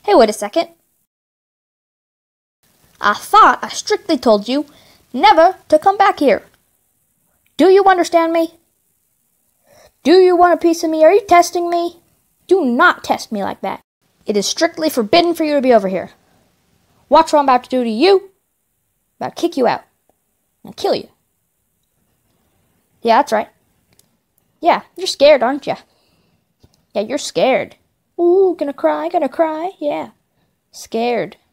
Hey, wait a second. I thought I strictly told you never to come back here. Do you understand me? Do you want a piece of me? Are you testing me? Do not test me like that. It is strictly forbidden for you to be over here. Watch what I'm about to do to you. I'm about to kick you out. And kill you. Yeah, that's right. Yeah, you're scared, aren't you? Yeah, you're scared. Ooh, gonna cry, yeah. Scared.